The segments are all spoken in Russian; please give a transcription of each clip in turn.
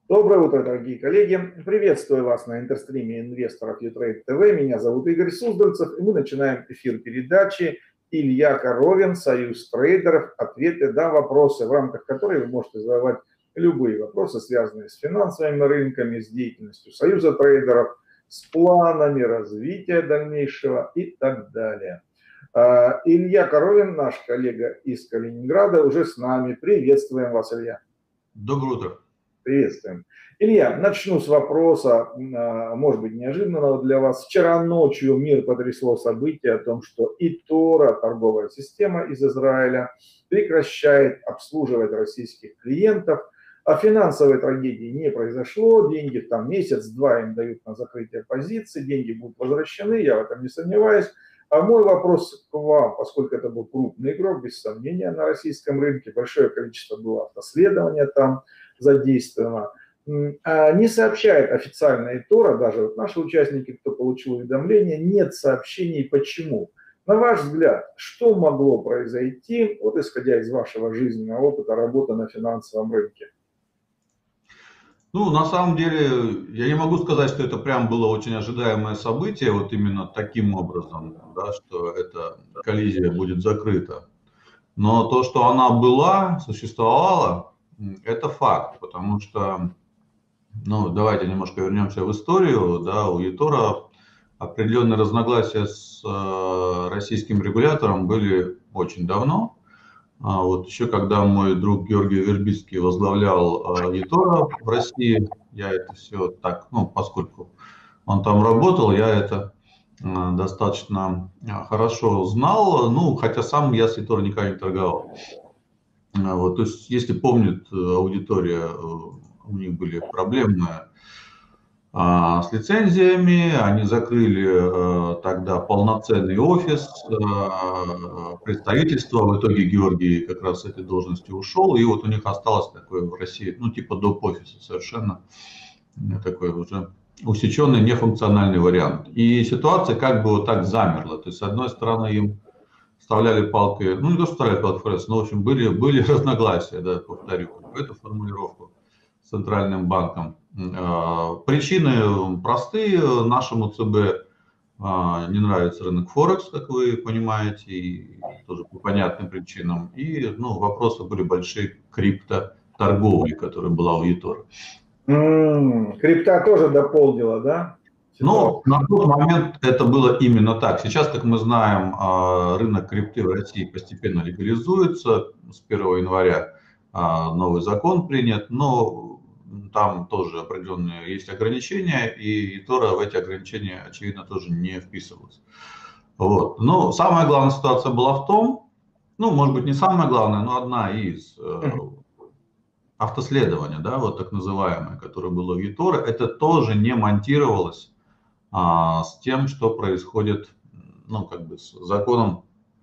Доброе утро, дорогие коллеги. Приветствую вас на интерстриме инвесторов Utrade TV. Меня зовут Игорь Суздальцев, и мы начинаем эфир передачи «Илья Коровин. Союз трейдеров. Ответы на вопросы», в рамках которой вы можете задавать любые вопросы, связанные с финансовыми рынками, с деятельностью Союза трейдеров, с планами развития дальнейшего и так далее. Илья Коровин, наш коллега из Калининграда, уже с нами. Приветствуем вас, Илья. Доброе утро. Приветствуем. Илья, начну с вопроса, может быть, неожиданного для вас. Вчера ночью мир потрясло событие о том, что eToro, торговая система из Израиля, прекращает обслуживать российских клиентов. А финансовой трагедии не произошло, деньги там месяц-два им дают на закрытие позиций, деньги будут возвращены, я в этом не сомневаюсь. А мой вопрос к вам, поскольку это был крупный игрок, без сомнения, на российском рынке, большое количество было автоследования там задействовано, не сообщает официально eToro, даже вот наши участники, кто получил уведомление, нет сообщений почему. На ваш взгляд, что могло произойти, вот исходя из вашего жизненного опыта работы на финансовом рынке? Ну, на самом деле, я не могу сказать, что это прям было очень ожидаемое событие, вот именно таким образом, да, что эта коллизия будет закрыта. Но то, что она была, существовала, это факт, потому что, ну, давайте немножко вернемся в историю, да, у eToro определенные разногласия с российским регулятором были очень давно. Вот еще когда мой друг Георгий Вербицкий возглавлял eToro в России, я это все так, ну, поскольку он там работал, я это достаточно хорошо знал, ну, хотя сам я с eToro никогда не торговал. Вот, то есть, если помнит аудитория, у них были проблемы с лицензиями, они закрыли тогда полноценный офис, представительство, в итоге Георгий как раз с этой должности ушел, и вот у них осталось такое в России, ну типа доп. Офиса совершенно, такой уже усеченный, нефункциональный вариант. И ситуация как бы вот так замерла, то есть с одной стороны им вставляли палки, ну не то, что вставляли палки, но в общем были разногласия, да, повторю эту формулировку с Центральным банком. Причины простые, нашему ЦБ не нравится рынок Форекс, как вы понимаете, и тоже по понятным причинам. И ну, вопросы были большие криптоторговли, которая была у eToro. Крипта тоже дополнила, да? Ну, на тот момент это было именно так. Сейчас, как мы знаем, рынок крипты в России постепенно легализуется. С 1 января новый закон принят, но там тоже определенные есть ограничения, и eToro в эти ограничения, очевидно, тоже не вписывалось. Вот. Но самая главная ситуация была в том, ну, может быть, не самая главная, но одна из автоследования, да, вот так называемое, которое было в eToro, это тоже не монтировалось с тем, что происходит, ну, как бы с законом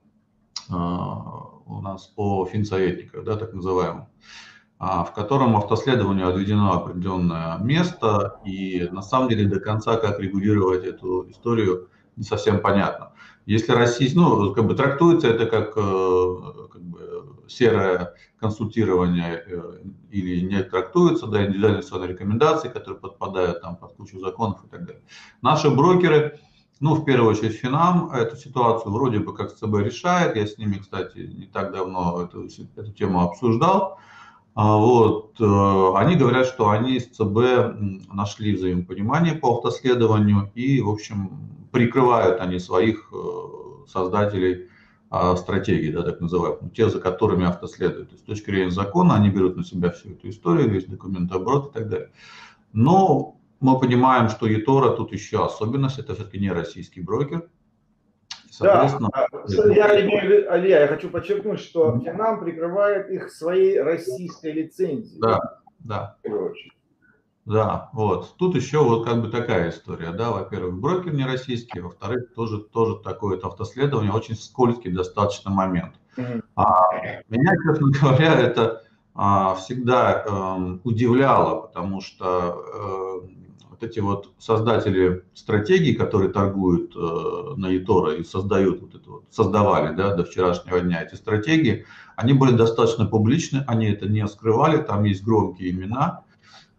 у нас по финсоветникам, да, так называемым, в котором автоследованию отведено определенное место, и на самом деле до конца, как регулировать эту историю, не совсем понятно. Если Россия, ну, как бы трактуется это как бы серое консультирование или не трактуется, да, индивидуальные инвестиционные рекомендации, которые подпадают там под кучу законов и так далее. Наши брокеры, ну, в первую очередь Финам, эту ситуацию вроде бы как ЦБ решает, я с ними, кстати, не так давно эту тему обсуждал. Вот, они говорят, что они с ЦБ нашли взаимопонимание по автоследованию и, в общем, прикрывают они своих создателей стратегии, да, так называемых, те, за которыми автоследуют. То есть, с точки зрения закона они берут на себя всю эту историю, весь документооборот и так далее. Но мы понимаем, что eToro тут еще особенность, это все-таки не российский брокер. Да, я хочу подчеркнуть, что Финам прикрывает их своей российской лицензией. Да, да. Да, вот. Тут еще вот как бы такая история, да, во-первых, брокер не российский, во-вторых, тоже такое автоследование, очень скользкий достаточно момент. Меня, честно говоря, это всегда удивляло, потому что вот эти вот создатели стратегий, которые торгуют на eToro и создают вот это вот, создавали, да, до вчерашнего дня эти стратегии, они были достаточно публичны, они это не скрывали, там есть громкие имена.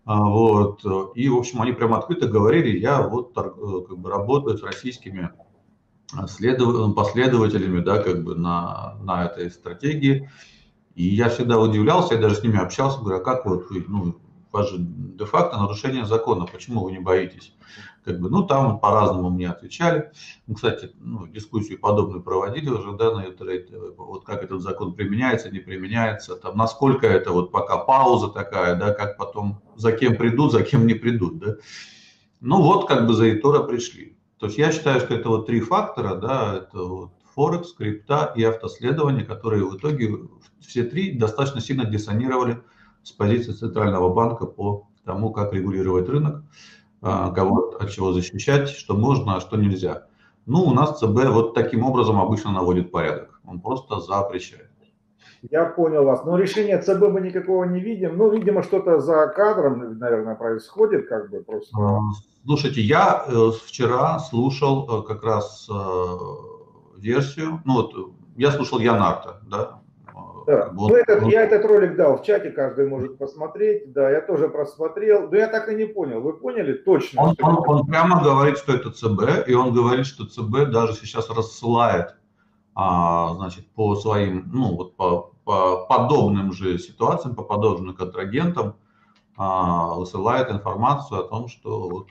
Вот. И, в общем, они прямо открыто говорили, я вот как бы работаю с российскими последователями, да, как бы на этой стратегии. И я всегда удивлялся, я даже с ними общался, говорю, а как вот вы, ну, у вас же де-факто нарушение закона, почему вы не боитесь? Как бы, ну, там по-разному мне отвечали. Мы, кстати, ну, дискуссию подобную проводили уже, да, на YouTube, вот как этот закон применяется, не применяется, там, насколько это вот пока пауза такая, да, как потом, за кем придут, за кем не придут, да. Ну, вот как бы за eToro пришли. То есть я считаю, что это вот три фактора, да, это вот Форекс, крипта и автоследование, которые в итоге все три достаточно сильно диссонировали с позиции Центрального банка по тому, как регулировать рынок, кого от чего защищать, что можно, а что нельзя. Ну, у нас ЦБ вот таким образом обычно наводит порядок. Он просто запрещает. Я понял вас. Но решения ЦБ мы никакого не видим. Ну, видимо, что-то за кадром, наверное, происходит, как бы просто. Слушайте, я вчера слушал как раз версию, ну вот, я слушал Янарта, да. Да. Ну, я этот ролик дал в чате, каждый может посмотреть. Да, я тоже просмотрел. Но я так и не понял. Вы поняли точно? Он прямо говорит, что это ЦБ, и он говорит, что ЦБ даже сейчас рассылает, значит, по своим, ну вот по подобным же ситуациям, по подобным контрагентам, высылает информацию о том, что вот,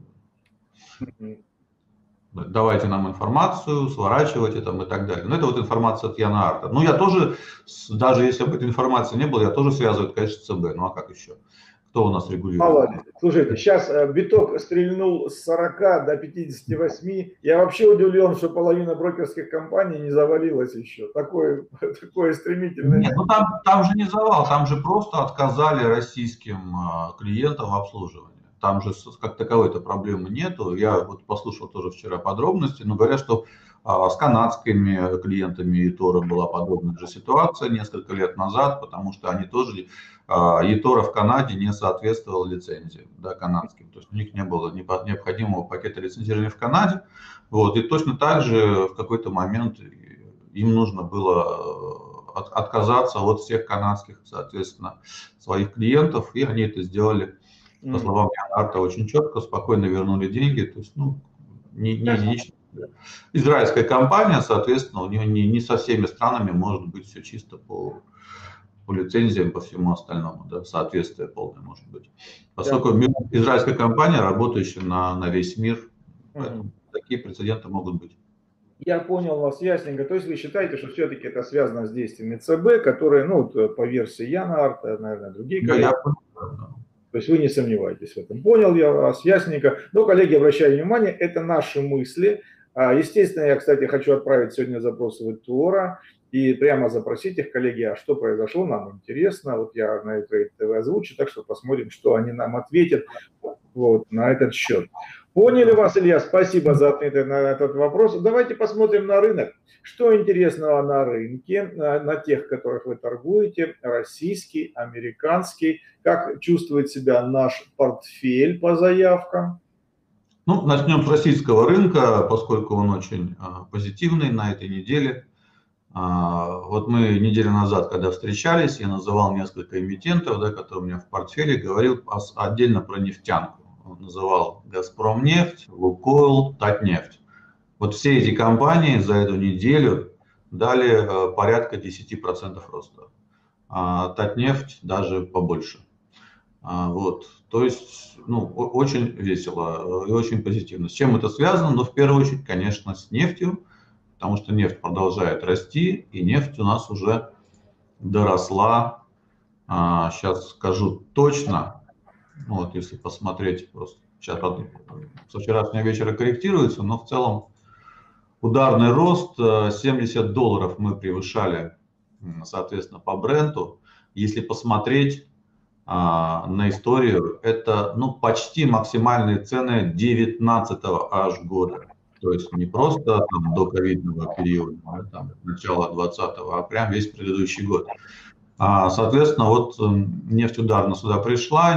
давайте нам информацию, сворачивайте там и так далее. Но это вот информация от Яна Арта. Ну, я тоже, даже если бы этой информации не было, я тоже связываю, конечно, с ЦБ. Ну, а как еще? Кто у нас регулирует? Молодец. Слушайте, сейчас биток стрельнул с 40 до 58. Я вообще удивлен, что половина брокерских компаний не завалилась еще. Такое стремительное. Нет, ну там же не завал, там же просто отказали российским клиентам в обслуживании. Там же как таковой-то проблемы нету. Я вот послушал тоже вчера подробности, но говорят, что с канадскими клиентами eToro была подобная же ситуация несколько лет назад, потому что они тоже, eToro в Канаде не соответствовал лицензии, да, канадским. То есть у них не было необходимого пакета лицензирования в Канаде. Вот, и точно так же в какой-то момент им нужно было отказаться от всех канадских, соответственно, своих клиентов, и они это сделали, по словам Леонарда, очень четко, спокойно вернули деньги. То есть, ну, не единичная израильская компания, соответственно, у нее не со всеми странами может быть все чисто по лицензиям, по всему остальному, да, соответствие полное может быть. Поскольку израильская компания, работающая на весь мир, поэтому такие прецеденты могут быть. Я понял вас ясненько. То есть вы считаете, что все-таки это связано с действиями ЦБ, которые, ну, по версии Яна Арта, наверное, другие коллеги. Да, то есть вы не сомневаетесь в этом. Понял я вас ясненько. Но, коллеги, обращаю внимание, это наши мысли. Естественно, я, кстати, хочу отправить сегодня запрос в eToro и прямо запросить их, коллеги, а что произошло, нам интересно. Вот я на Trade TV озвучу, так что посмотрим, что они нам ответят вот, на этот счет. Поняли вас, Илья, спасибо за ответы на этот вопрос. Давайте посмотрим на рынок. Что интересного на рынке, на тех, которых вы торгуете, российский, американский, как чувствует себя наш портфель по заявкам? Ну, начнем с российского рынка, поскольку он очень позитивный на этой неделе. Вот мы неделю назад, когда встречались, я называл несколько эмитентов, да, которые у меня в портфеле, говорил отдельно про нефтянку. Он называл Газпромнефть, Лукойл, Татнефть. Вот все эти компании за эту неделю дали порядка 10% роста. Татнефть даже побольше. Вот. То есть, ну, очень весело и очень позитивно. С чем это связано? Ну, в первую очередь, конечно, с нефтью, потому что нефть продолжает расти, и нефть у нас уже доросла, сейчас скажу точно, ну, вот если посмотреть, просто сейчас со вчерашнего вечера корректируется, но в целом ударный рост, $70 мы превышали, соответственно, по бренту. Если посмотреть на историю, это, ну, почти максимальные цены 19-го аж года. То есть не просто там до ковидного периода, там, начала 20-го, а прям весь предыдущий год. Соответственно, вот нефть ударно сюда пришла,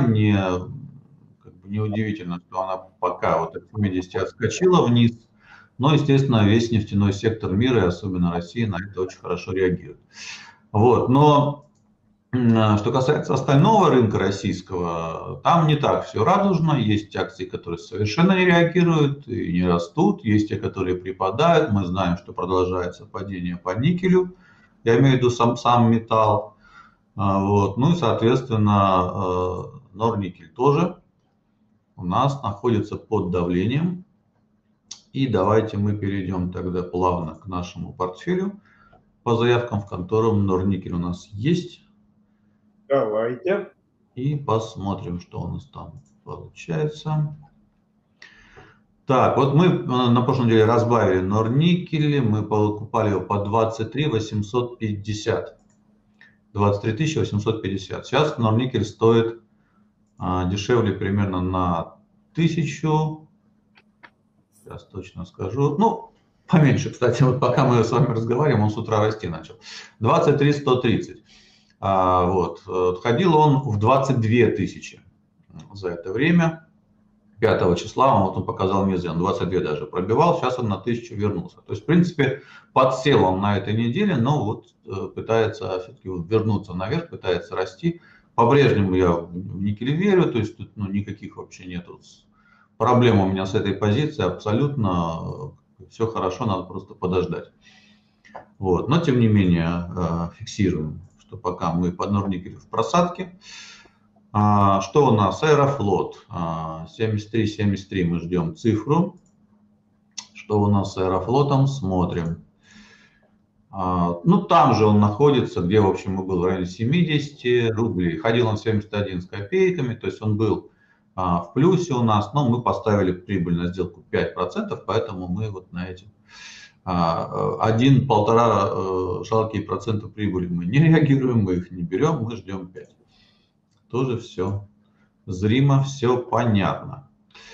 неудивительно, что она пока вот от 70 отскочила вниз, но, естественно, весь нефтяной сектор мира, и особенно Россия, на это очень хорошо реагирует. Вот, но Что касается остального рынка российского, там не так все радужно. Есть акции, которые совершенно не реагируют и не растут. Есть те, которые припадают. Мы знаем, что продолжается падение по никелю. Я имею в виду сам металл. Вот. Ну и, соответственно, Норникель тоже у нас находится под давлением. И давайте мы перейдем тогда плавно к нашему портфелю по заявкам, в котором Норникель у нас есть. Давайте. И посмотрим, что у нас там получается. Так, вот мы на прошлой неделе разбавили Норникель, мы покупали его по 23 850. 23 850. Сейчас Норникель стоит дешевле примерно на 1000. Сейчас точно скажу. Ну, поменьше, кстати, вот пока мы с вами разговариваем, он с утра расти начал. 23 130. Вот. Ходил он в 22 тысячи за это время. 5 числа он показал мне, он 22 даже пробивал, сейчас он на 1000 вернулся. То есть, в принципе, подсел он на этой неделе, но вот пытается все-таки вернуться наверх, пытается расти. По-прежнему я в никеле верю, то есть тут никаких вообще нету проблем у меня с этой позицией, абсолютно все хорошо, надо просто подождать. Вот. Но тем не менее фиксируем, что пока мы под Норникель в просадке. Что у нас? Аэрофлот 73-73 мы ждем цифру. Что у нас с Аэрофлотом? Смотрим. Ну там же он находится, где в общем и был в районе 70 рублей. Ходил он 71 с копейками, то есть он был в плюсе у нас, но мы поставили прибыль на сделку 5%, поэтому мы вот на эти 1-1,5 жалкие процента прибыли мы не реагируем, мы их не берем, мы ждем 5. Тоже все зримо, все понятно.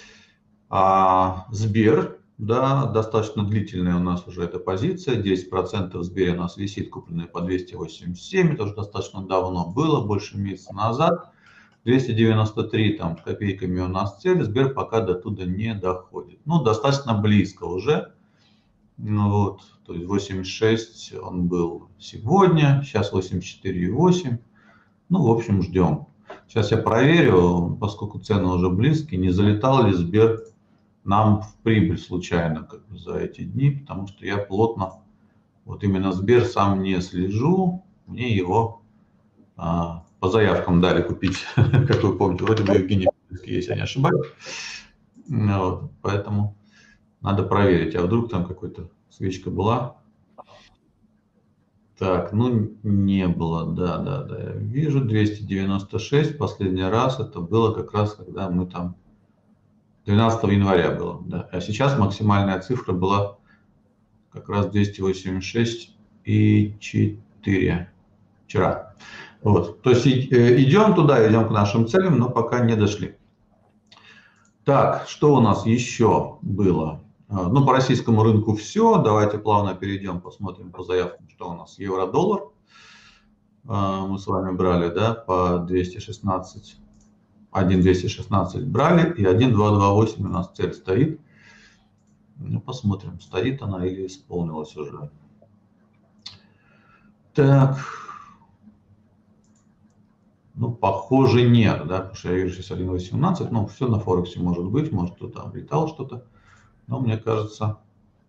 Сбер, да, достаточно длительная у нас уже эта позиция, 10% в Сбере у нас висит, купленные по 287, это уже достаточно давно было, больше месяца назад. 293 там с копейками у нас цель, Сбер пока до туда не доходит. Ну, достаточно близко уже. Ну вот, то есть 86 он был сегодня, сейчас 84,8. Ну, в общем, ждем. Сейчас я проверю, поскольку цены уже близкие, не залетал ли Сбер нам в прибыль случайно как бы за эти дни, потому что я плотно, вот именно Сбер сам не слежу, мне его по заявкам дали купить, как вы помните, вроде бы Евгений, если я не ошибаюсь. Вот, поэтому надо проверить, а вдруг там какая-то свечка была. Так, ну не было, да, я вижу, 296, последний раз это было как раз, когда мы там, 12 января было, да, а сейчас максимальная цифра была как раз 286,4 вчера. Вот, то есть идем туда, идем к нашим целям, но пока не дошли. Так, что у нас еще было? Ну, по российскому рынку все. Давайте плавно перейдем, посмотрим по заявкам, что у нас. Евро-доллар. Мы с вами брали, да, по 216. 1,216 брали и 1,228 у нас цель стоит. Ну, посмотрим, стоит она или исполнилась уже. Так. Ну, похоже, нет, да, потому что я вижу сейчас 1,18. Ну, все на Форексе может быть, может кто-то облетал что-то. Но мне кажется,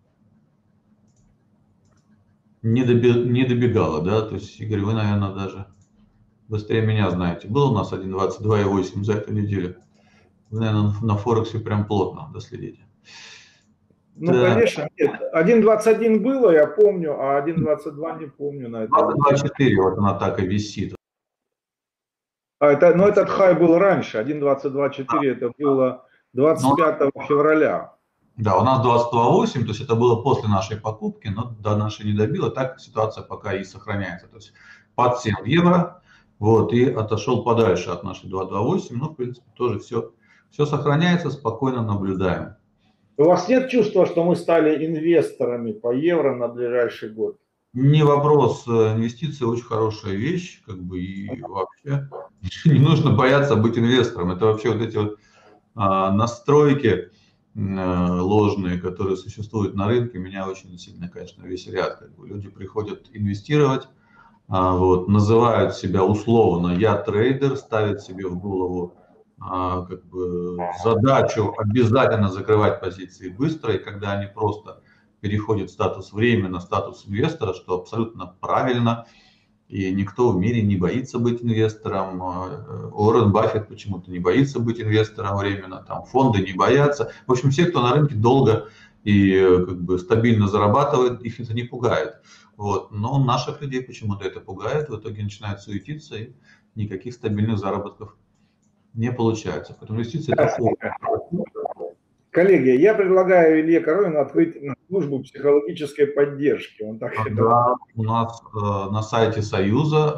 не добегало, да, то есть, Игорь, вы, наверное, даже быстрее меня знаете. Был у нас 1,22,8 за эту неделю. Вы, наверное, на Форексе прям плотно доследите. Ну, да. Конечно, нет. 1,21 было, я помню, а 1,22 не помню. 22,4 вот она так и висит. Но этот хай был раньше, 1,22,4 это было 25 февраля. Да, у нас 22,8, то есть это было после нашей покупки, но до нашей не добило. Так ситуация пока и сохраняется. То есть подсел евро, вот, и отошел подальше от нашей 2,28, но в принципе тоже все сохраняется, спокойно наблюдаем. У вас нет чувства, что мы стали инвесторами по евро на ближайший год? Не вопрос, инвестиции очень хорошая вещь, как бы, и вообще не нужно бояться быть инвестором. Это вообще вот эти вот настройки ложные, которые существуют на рынке, меня очень сильно, конечно, веселят. Как бы люди приходят инвестировать, вот, называют себя условно «я трейдер», ставят себе в голову как бы задачу обязательно закрывать позиции быстро, и когда они просто переходят в статус временно, статус инвестора, что абсолютно правильно, и никто в мире не боится быть инвестором. Уоррен Баффет почему-то не боится быть инвестором временно, там фонды не боятся. В общем, все, кто на рынке долго и как бы стабильно зарабатывает, их это не пугает. Вот. Но наших людей почему-то это пугает, в итоге начинают суетиться, и никаких стабильных заработков не получается. Поэтому инвестиции это Коллеги, я предлагаю Илье Коровину открыть службу психологической поддержки. Он так да, у нас на сайте Союза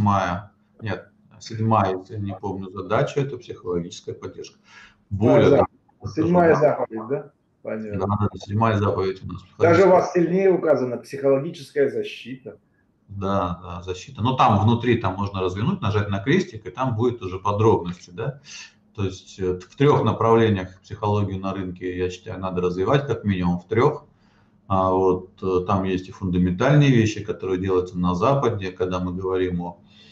7-я, если не помню, задача – это психологическая поддержка. Более того, 7-я заповедь, да? Понятно. Да, 7-я заповедь у нас. Даже у вас сильнее указано психологическая защита. Да, да, защита. Но там внутри там можно развернуть, нажать на крестик, и там будет уже подробности, да. То есть в 3 направлениях психологию на рынке, я считаю, надо развивать как минимум в 3. Вот, там есть и фундаментальные вещи, которые делаются на Западе, когда мы говорим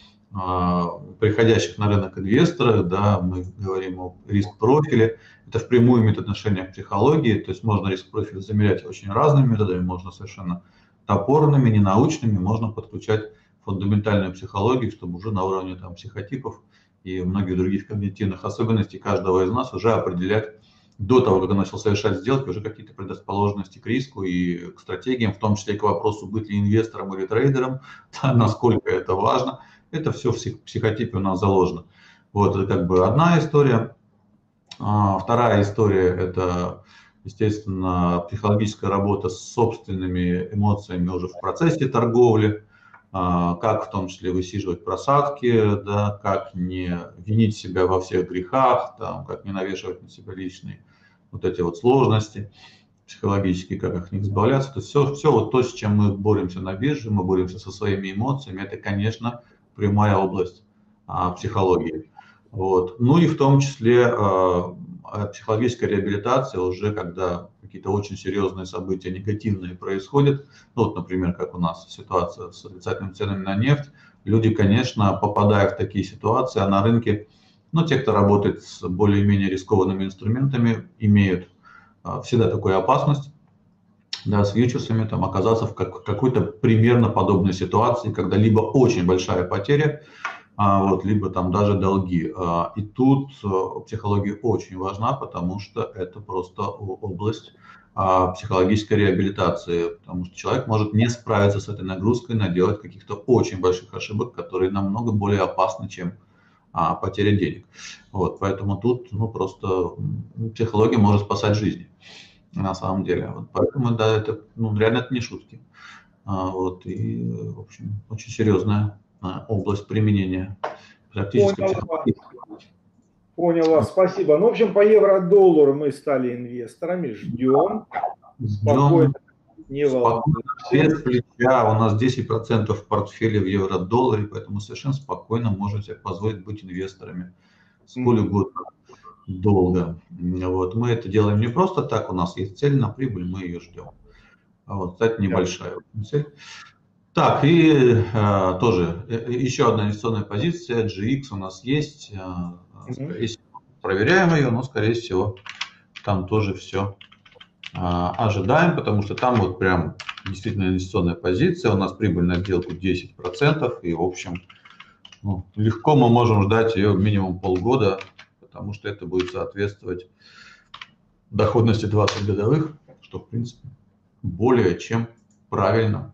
о приходящих на рынок инвесторах, да, мы говорим о риск-профиле. Это впрямую имеет отношение к психологии, то есть можно риск-профиль замерять очень разными методами, можно совершенно топорными, ненаучными, можно подключать фундаментальную психологию, чтобы уже на уровне там, психотипов и многих других когнитивных особенностей каждого из нас уже определять до того, как он начал совершать сделки, уже какие-то предрасположенности к риску и к стратегиям, в том числе и к вопросу, быть ли инвестором или трейдером, да, насколько это важно. Это все в психотипе у нас заложено. Вот это как бы одна история. Вторая история – это, естественно, психологическая работа с собственными эмоциями уже в процессе торговли, как в том числе высиживать просадки, да, как не винить себя во всех грехах, там, как не навешивать на себя личные вот эти вот сложности психологические, как от них избавляться. То есть все вот то, с чем мы боремся на бирже, мы боремся со своими эмоциями, это, конечно, прямая область психологии. Вот. Ну и в том числе психологическая реабилитация уже, когда какие-то очень серьезные события негативные происходят, ну, вот, например, как у нас ситуация с отрицательными ценами на нефть, люди, конечно, попадая в такие ситуации, а на рынке, ну, те, кто работает с более-менее рискованными инструментами, имеют всегда такую опасность, да, с фьючерсами там, оказаться в какой-то примерно подобной ситуации, когда либо очень большая потеря, вот, либо там даже долги. И тут психология очень важна, потому что это просто область психологической реабилитации, потому что человек может не справиться с этой нагрузкой, наделать каких-то очень больших ошибок, которые намного более опасны, чем потеря денег. Вот, поэтому тут ну, просто психология может спасать жизни на самом деле. Вот, поэтому да, это ну, реально это не шутки. Вот, и, в общем, очень серьезная область применения практической психологии. Понял вас, спасибо. Ну, в общем, по евро-доллару мы стали инвесторами, ждем. Спокойно, не волнуйтесь. Без плеча, у нас 10% в портфеле в евро-долларе, поэтому совершенно спокойно можете позволить быть инвесторами сколь угодно долго. Вот. Мы это делаем не просто так, у нас есть цель на прибыль, мы ее ждем. Вот, кстати, небольшая цель. Так, и тоже еще одна инвестиционная позиция, GX у нас есть, скорее всего, проверяем ее, но, скорее всего, там тоже все ожидаем, потому что там вот прям действительно инвестиционная позиция, у нас прибыль на сделку 10%, и, в общем, ну, легко мы можем ждать ее минимум полгода, потому что это будет соответствовать доходности 20 годовых, что, в принципе, более чем правильно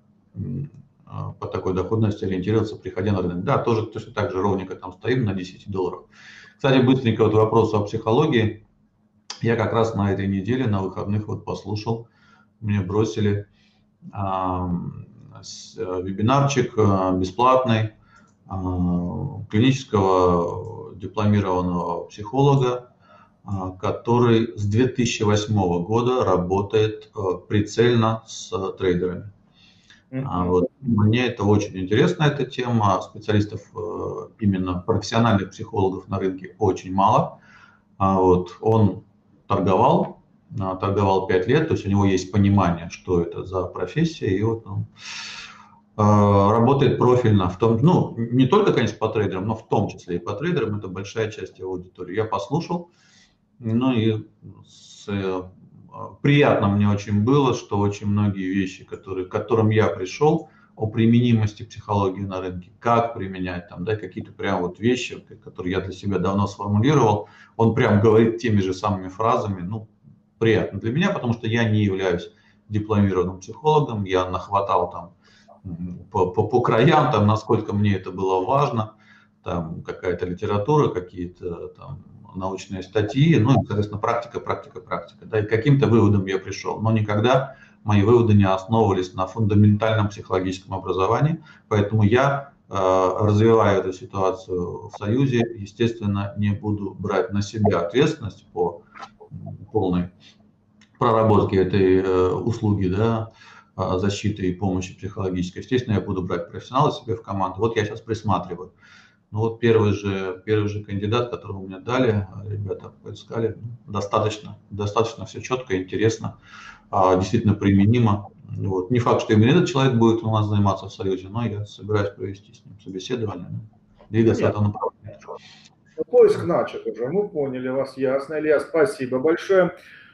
по такой доходности ориентироваться, приходя на рынок. Да, тоже точно так же ровненько там стоим на $10. Кстати, быстренько вот вопрос о психологии. Я как раз на этой неделе, на выходных вот послушал, мне бросили вебинарчик бесплатный клинического дипломированного психолога, который с 2008 года работает прицельно с трейдерами. Вот. Мне это очень интересно, эта тема. Специалистов, именно профессиональных психологов на рынке очень мало. Вот. Он торговал 5 лет, то есть у него есть понимание, что это за профессия, и вот он работает профильно, в том, ну, не только, конечно, по трейдерам, но в том числе и по трейдерам, это большая часть его аудитории. Я послушал, ну и приятно мне очень было, что очень многие вещи, к которым я пришел, о применимости психологии на рынке, как применять, там, да, какие-то прям вот вещи, которые я для себя давно сформулировал, он прям говорит теми же самыми фразами, ну, приятно для меня, потому что я не являюсь дипломированным психологом, я нахватал там по краям, там, насколько мне это было важно, там какая-то литература, какие-то там научные статьи, ну и, соответственно, практика, да, и к каким-то выводам я пришел, но никогда мои выводы не основывались на фундаментальном психологическом образовании, поэтому я, развивая эту ситуацию в Союзе, естественно, не буду брать на себя ответственность по полной проработке этой услуги, да, защиты и помощи психологической. Естественно, я буду брать профессионала себе в команду. Вот я сейчас присматриваю. Ну вот первый же кандидат, которого мне дали, ребята поискали, достаточно все четко, интересно, действительно применимо. Вот. Не факт, что именно этот человек будет у нас заниматься в Союзе, но я собираюсь провести с ним собеседование, двигаться в этом направлении. Поиск начат уже, мы поняли вас, ясно. Илья, спасибо большое.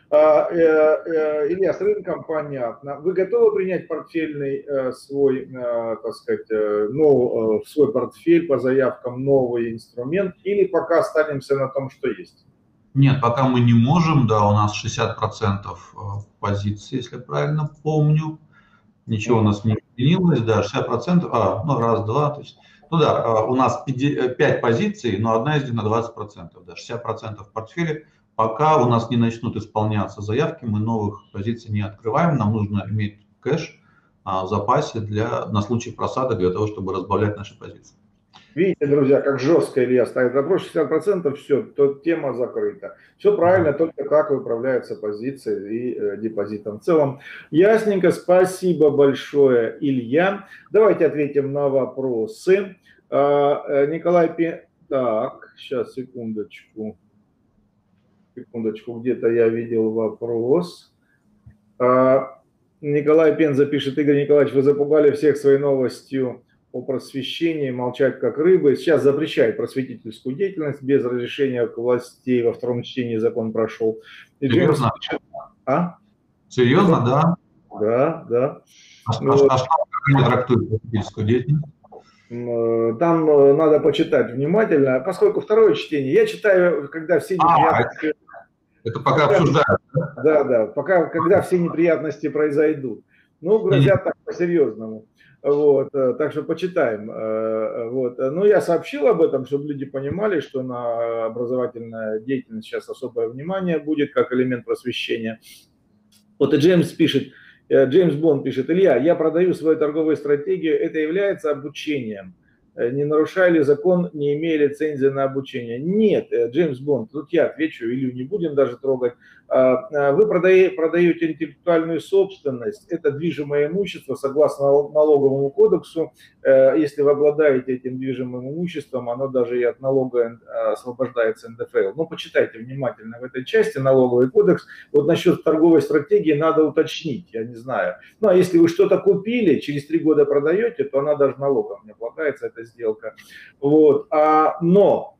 Илья, с рынком понятно. Вы готовы принять портфельный свой, так сказать, в свой портфель по заявкам новый инструмент, или пока останемся на том, что есть? Нет, пока мы не можем, да, у нас 60% позиций, если я правильно помню. Ничего у нас не изменилось, да, 60%, раз, два, то есть, ну да, у нас 5 позиций, но одна из них на 20%, да, 60% в портфеле. Пока у нас не начнут исполняться заявки, мы новых позиций не открываем, нам нужно иметь кэш в запасе на случай просадок, для того, чтобы разбавлять наши позиции. Видите, друзья, как жестко Илья ставит вопрос, 60%, все, то тема закрыта. Все правильно, только так управляются позиции и депозитом в целом. Ясненько, спасибо большое, Илья. Давайте ответим на вопросы. Николай Так, сейчас, секундочку, где-то я видел вопрос. Николай Пенза пишет: Игорь Николаевич, вы запугали всех своей новостью о просвещении, молчать как рыбы. Сейчас запрещает просветительскую деятельность без разрешения властей. Во втором чтении закон прошел. И серьезно? Серьезно, да? Да. Что они трактуют просветительскую деятельность? Там надо почитать внимательно, поскольку второе чтение. Я читаю, когда все неприятности... Это пока обсуждают. Да, когда все неприятности произойдут. Ну, грозят так по-серьезному. Вот, так что почитаем. Вот. Ну, я сообщил об этом, чтобы люди понимали, что на образовательная деятельность сейчас особое внимание будет, как элемент просвещения. Вот и Джеймс Бонд пишет: Илья, я продаю свою торговую стратегию, это является обучением. Не нарушая ли закон, не имея лицензии на обучение? Нет, Джеймс Бонд, тут я отвечу, Илью не будем даже трогать. Вы продаете интеллектуальную собственность, это движимое имущество согласно налоговому кодексу. Если вы обладаете этим движимым имуществом, оно даже и от налога освобождается НДФЛ. Но почитайте внимательно в этой части налоговый кодекс. Вот насчет торговой стратегии надо уточнить, я не знаю. Ну а если вы что-то купили, через 3 года продаете, то она даже налогом не облагается, эта сделка. Вот. Но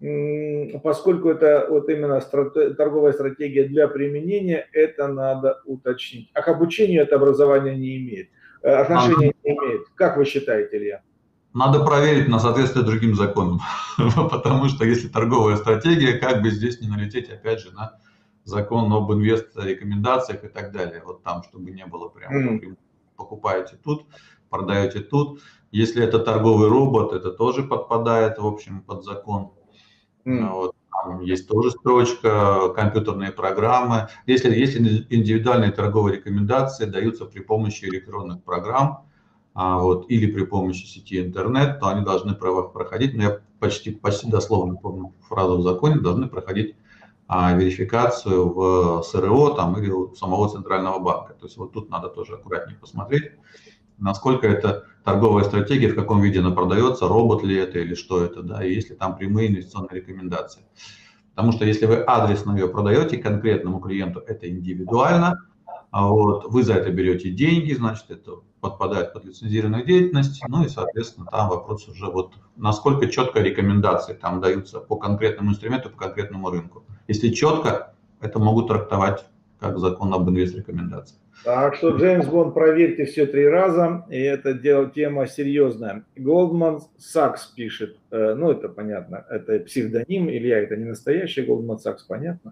поскольку это вот именно торговая стратегия для применения, это надо уточнить. А к обучению это образование не имеет, отношения не имеет. Как вы считаете, Илья? Надо проверить на соответствие другим законам, потому что если торговая стратегия, как бы здесь не налететь опять же на закон об инвест-рекомендациях и так далее, вот там, чтобы не было прямо покупаете тут, продаете тут. Если это торговый робот, это тоже подпадает, в общем, под закон. Вот, там есть тоже строчка, компьютерные программы. Если индивидуальные торговые рекомендации даются при помощи электронных программ, вот, или при помощи сети интернет, то они должны проходить, но я почти дословно помню фразу в законе, должны проходить верификацию в СРО там, или у самого Центрального банка. То есть вот тут надо тоже аккуратнее посмотреть, насколько это торговая стратегия, в каком виде она продается, робот ли это или что это, да, и есть ли там прямые инвестиционные рекомендации. Потому что если вы адресно ее продаете конкретному клиенту, это индивидуально, Вот, вы за это берете деньги, значит, это подпадает под лицензированную деятельность, ну и, соответственно, там вопрос уже вот, насколько четко рекомендации там даются по конкретному инструменту, по конкретному рынку. Если четко, это могут трактовать как закон об инвест-рекомендациях. Так что, Джеймс Бонд, проверьте все 3 раза, и это тема серьезная. Goldman Sachs пишет, ну это понятно, это псевдоним, Илья, это не настоящий Goldman Sachs, понятно.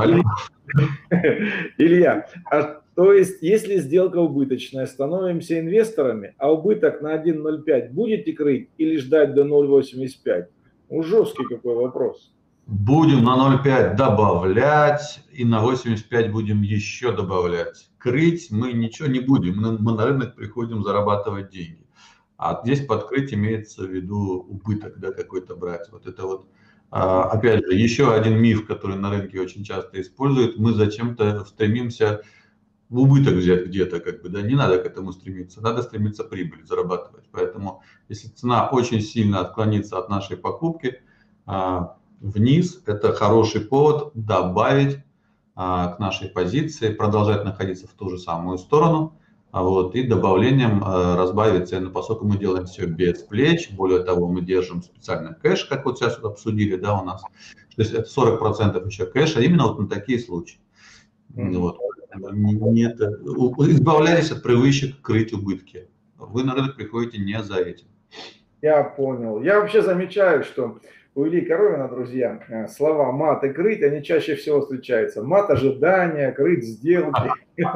Илья, то есть, если сделка убыточная, становимся инвесторами, а убыток на 1,05 будете крыть или ждать до 0,85? Жесткий какой вопрос. Будем на 0,5 добавлять и на 85 будем еще добавлять. Крыть мы ничего не будем, мы на рынок приходим зарабатывать деньги. А здесь под крыть имеется в виду убыток, да, какой-то брать. Вот это вот, опять же, еще один миф, который на рынке очень часто используют. Мы зачем-то стремимся в убыток взять где-то, как бы, да, не надо к этому стремиться, надо стремиться прибыль зарабатывать. Поэтому, если цена очень сильно отклонится от нашей покупки вниз, это хороший повод добавить к нашей позиции, продолжать находиться в ту же самую сторону, вот, и добавлением разбавить цену, поскольку мы делаем все без плеч, более того, мы держим специально кэш, как вот сейчас вот обсудили, да, у нас, то есть это 40% еще кэша, именно вот на такие случаи. Вот. Избавляйтесь от привычек крыть убытки. Вы на рынок приходите не за этим. Я понял. Я вообще замечаю, что у Ильи Коровина, друзья, слова мат и крыть, они чаще всего встречаются. Мат ожидания, крыть сделки.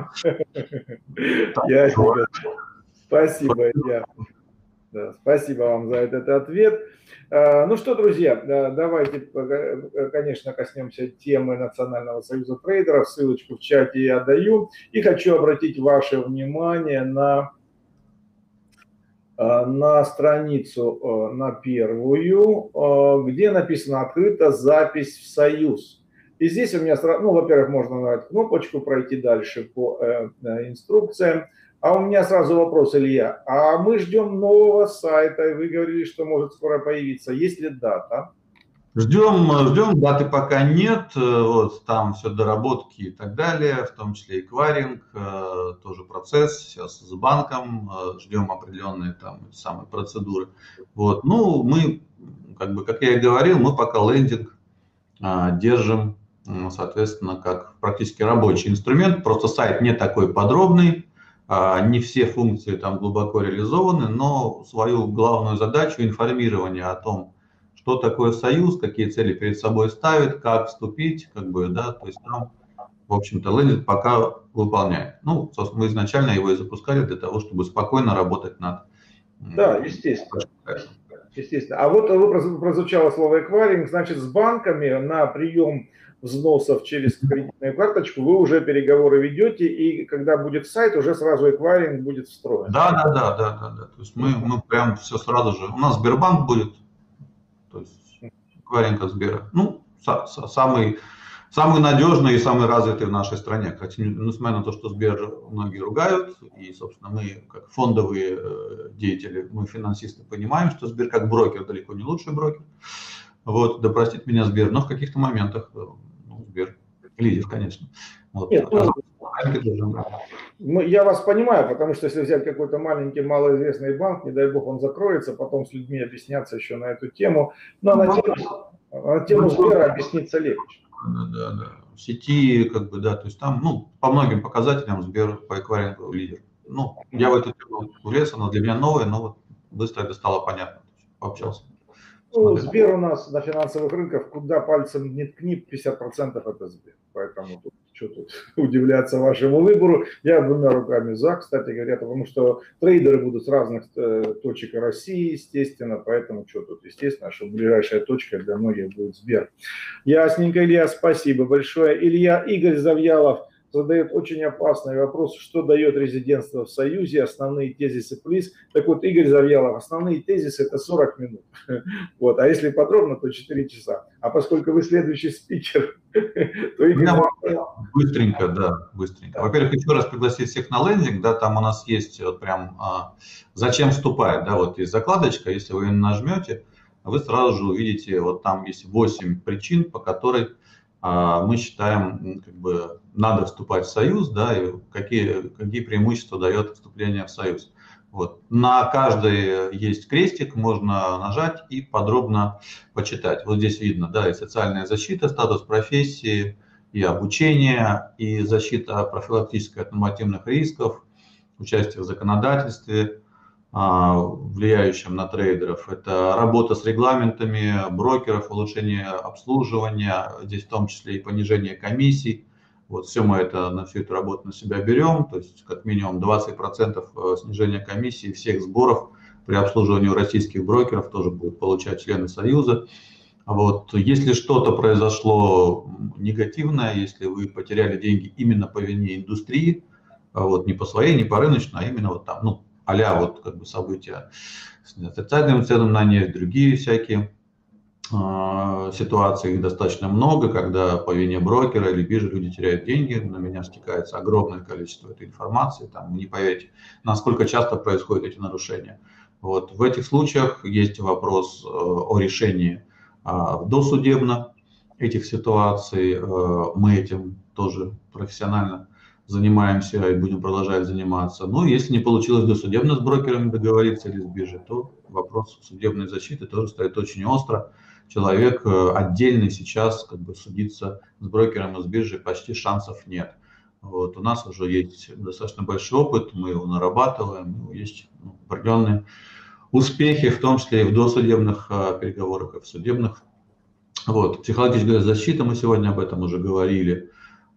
Спасибо, Илья. Спасибо вам за этот ответ. Ну что, друзья, давайте, конечно, коснемся темы Национального союза трейдеров. Ссылочку в чате я даю. И хочу обратить ваше внимание на страницу, на первую, где написано «Открыта запись в Союз». И здесь у меня, ну, во-первых, можно нажать кнопочку, пройти дальше по инструкциям. А у меня сразу вопрос, Илья. А мы ждем нового сайта, и вы говорили, что может скоро появиться. Есть ли дата? Ждем, даты пока нет, вот там все доработки и так далее, в том числе и эквайринг, тоже процесс, сейчас с банком, ждем определенные там самые процедуры. Вот, ну, мы, как бы, как я и говорил, мы пока лендинг держим, соответственно, как практически рабочий инструмент, просто сайт не такой подробный, не все функции там глубоко реализованы, но свою главную задачу информирования о том, что такое союз, какие цели перед собой ставит, как вступить, как бы, да, то есть там, в общем-то, лендинг пока выполняет. Ну, собственно, мы изначально его и запускали для того, чтобы спокойно работать над... Да, естественно. Естественно. А вот прозвучало слово эквайринг, значит, с банками на прием взносов через кредитную карточку вы уже переговоры ведете, и когда будет сайт, уже сразу эквайринг будет встроен. Да. То есть мы прям все сразу же. У нас Сбербанк будет, то есть эквайринг от Сбера. Ну, самый надежный и самый развитый в нашей стране. Хотя, несмотря на то, что Сбер многие ругают, и, собственно, мы, как фондовые деятели, мы финансисты, понимаем, что Сбер как брокер далеко не лучший брокер. Вот, да простит меня Сбер, но в каких-то моментах Сбер лидер, конечно. Вот. Нет, я вас понимаю, потому что если взять какой-то маленький, малоизвестный банк, не дай бог он закроется, потом с людьми объясняться еще на эту тему, но на тему Сбера объясниться легче. Да. В сети, как бы, да, то есть там, ну, по многим показателям Сбер по эквайрингу лидер. Ну, я в эту тему влез, она для меня новая, но вот быстро это стало понятно, пообщался. Ну, Сбер у нас на финансовых рынках, куда пальцем не ткни, 50% это Сбер. Поэтому что тут удивляться вашему выбору. Я 2 руками за, кстати говоря, потому что трейдеры будут с разных точек России, естественно. Поэтому что тут, естественно, что ближайшая точка для многих будет Сбер. Ясненько, Илья, спасибо большое. Игорь Завьялов задает очень опасный вопрос, что дает резидентство в Союзе, основные тезисы, плиз. Так вот, Игорь Завьялов, основные тезисы это 40 минут. Вот, а если подробно, то 4 часа. А поскольку вы следующий спикер, то Игорь быстренько, да, быстренько. Во-первых, еще раз пригласить всех на лендинг, да, там у нас есть вот прям зачем вступать, да, вот есть закладочка, если вы нажмете, вы сразу же увидите, вот там есть 8 причин, по которой мы считаем, как бы надо вступать в союз, да, и какие преимущества дает вступление в союз. Вот. На каждый есть крестик, можно нажать и подробно почитать. Вот здесь видно, да, и социальная защита, статус профессии, и обучение, и защита профилактических от нормативных рисков, участие в законодательстве, влияющем на трейдеров. Это работа с регламентами брокеров, улучшение обслуживания, здесь в том числе и понижение комиссий. Вот все мы на всю эту работу на себя берем, то есть как минимум 20% снижения комиссии всех сборов при обслуживании у российских брокеров тоже будут получать члены Союза. Вот. Если что-то произошло негативное, если вы потеряли деньги именно по вине индустрии, вот, не по своей, не по рыночной, а именно вот там, ну, а-ля вот как бы события с отрицательным ценам на нефть, другие всякие ситуации, их достаточно много, когда по вине брокера или биржи люди теряют деньги, на меня стекается огромное количество этой информации, там, вы не поверите, насколько часто происходят эти нарушения. Вот. В этих случаях есть вопрос о решении досудебно этих ситуаций, мы этим тоже профессионально занимаемся и будем продолжать заниматься. Но если не получилось досудебно с брокерами договориться или с биржей, то вопрос судебной защиты тоже стоит очень остро. Человек отдельный сейчас как бы судиться с брокером и с биржей почти шансов нет. Вот. У нас уже есть достаточно большой опыт, мы его нарабатываем, есть определенные успехи, в том числе и в досудебных переговорах, и в судебных. Вот. Психологическая защита, мы сегодня об этом уже говорили.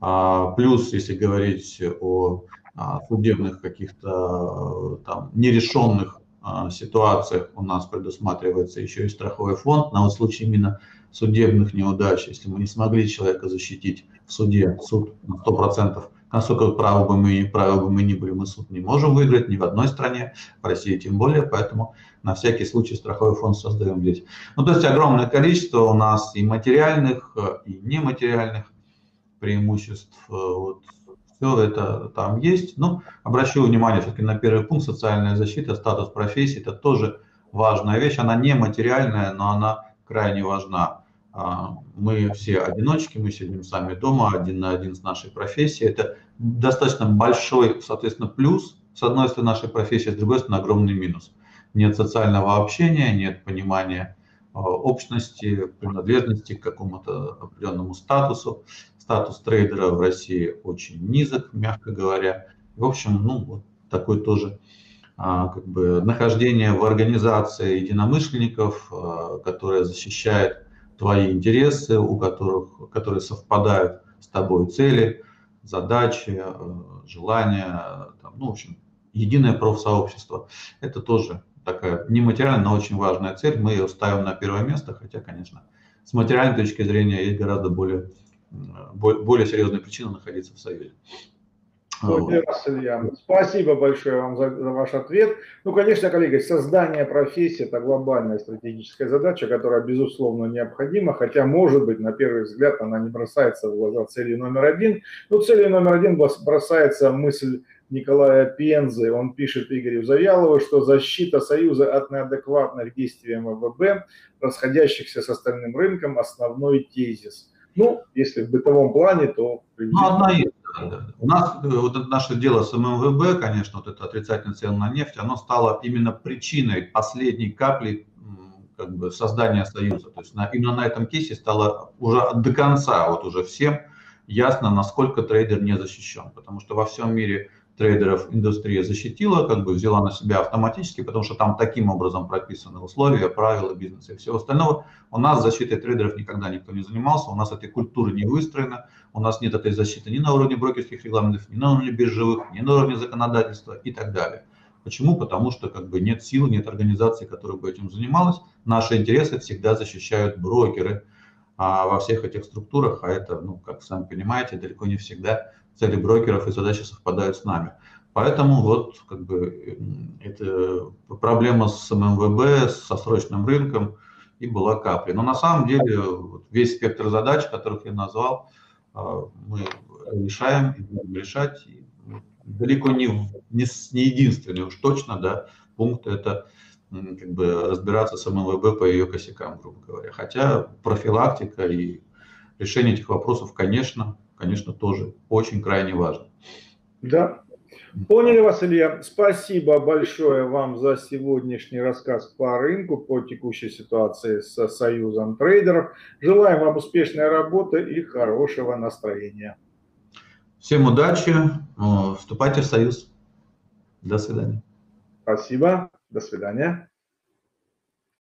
Плюс, если говорить о судебных каких-то там нерешенных ситуациях, у нас предусматривается еще и страховой фонд на вот случай именно судебных неудач. Если мы не смогли человека защитить в суде, суд на 100%, насколько правы бы мы ни были, мы суд не можем выиграть ни в одной стране, в России тем более, поэтому на всякий случай страховой фонд создаем здесь. Ну, то есть огромное количество у нас и материальных, и нематериальных преимуществ, вот, все это там есть. Но обращу внимание все-таки на первый пункт: социальная защита, статус профессии, это тоже важная вещь, она не материальная, но она крайне важна. Мы все одиночки, мы сидим сами дома, один на один с нашей профессией, это достаточно большой, соответственно, плюс, с одной стороны, нашей профессии, с другой стороны, огромный минус. Нет социального общения, нет понимания общности, принадлежности к какому-то определенному статусу. Статус трейдера в России очень низок, мягко говоря. В общем, ну, вот такой тоже как бы нахождение в организации единомышленников, которая защищает твои интересы, которые совпадают с тобой цели, задачи, желания, там, ну, в общем, единое профсообщество. Это тоже такая нематериальная, но очень важная цель. Мы ее ставим на первое место, хотя, конечно, с материальной точки зрения есть гораздо более серьезные причины находиться в Союзе. Илья, спасибо большое вам за ваш ответ. Ну, конечно, коллеги, создание профессии – это глобальная стратегическая задача, которая, безусловно, необходима, хотя, может быть, на первый взгляд она не бросается в глаза целью номер один. Но целью номер один бросается мысль Николая Пензы. Он пишет Игорю Завьялову, что защита Союза от неадекватных действий МВБ, расходящихся с остальным рынком, основной тезис. Ну, если в бытовом плане, то... Ну, одна есть. У нас вот это наше дело с ММВБ, конечно, вот это отрицательная цена на нефть, оно стало именно причиной последней капли как бы создания Союза. То есть именно на этом кейсе стало уже до конца, вот уже всем ясно, насколько трейдер не защищен. Потому что во всем мире трейдеров индустрия защитила, как бы взяла на себя автоматически, потому что там таким образом прописаны условия, правила бизнеса и всего остального. У нас защитой трейдеров никогда никто не занимался, у нас этой культуры не выстроено, у нас нет этой защиты ни на уровне брокерских регламентов, ни на уровне биржевых, ни на уровне законодательства и так далее. Почему? Потому что как бы нет сил, нет организации, которая бы этим занималась. Наши интересы всегда защищают брокеры во всех этих структурах, а это, ну, как сами понимаете, далеко не всегда цели брокеров и задачи совпадают с нами. Поэтому вот как бы это проблема с ММВБ, со срочным рынком и была каплей. Но на самом деле весь спектр задач, которых я назвал, мы решаем и будем решать. И далеко не единственный уж точно, да, пункт это как бы разбираться с ММВБ по ее косякам, грубо говоря. Хотя профилактика и решение этих вопросов, конечно, тоже очень крайне важно. Да. Поняли вас, Илья. Спасибо большое вам за сегодняшний рассказ по рынку, по текущей ситуации с Союзом трейдеров. Желаем вам успешной работы и хорошего настроения. Всем удачи, вступайте в Союз. До свидания. Спасибо. До свидания.